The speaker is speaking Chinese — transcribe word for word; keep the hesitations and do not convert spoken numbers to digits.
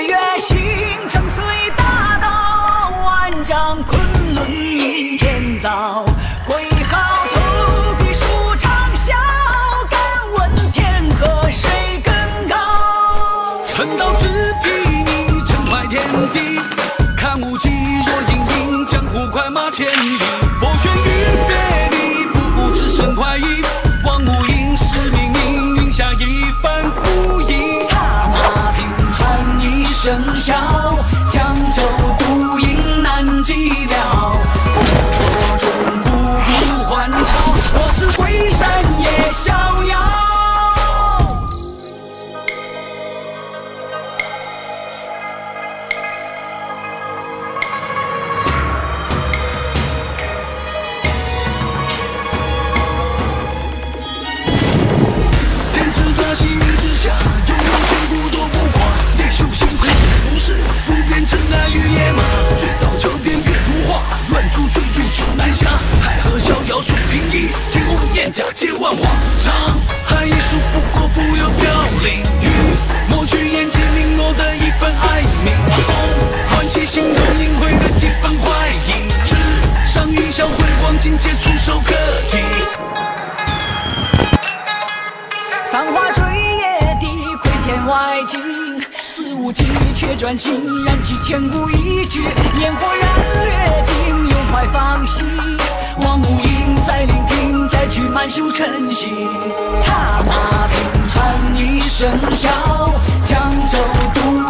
月行，正随大道，万丈昆仑迎天早。挥毫投笔数长啸，敢问天河谁更高？ 横刀直劈你，震坏天地。看无极若影影，江湖快马千里。拨弦于别离，不负此生快意。望无影，是命命，云下一番浮影。 踏马平川一声笑，江州独饮难寂寥。不破钟鼓不还朝，我自归山也逍遥。 天之大，星云之下，有有千古都不垮。烈秀心思不是不变，尘埃与野马。绝刀桥点月如画，乱珠坠入九南下。海河逍遥出平易，天空雁甲接万花。沧海一粟不过浮游飘零雨，抹去眼睛零落的一份爱命。唤起心头隐晦的几分怀疑，纸上云霄辉煌，境界触手可及。 繁华追野地，窥天外景，肆无忌却专心，燃起千古一句。烟火燃掠尽，又快放息。望无影，再聆听，再去满袖晨曦。踏马平川一声笑，江州独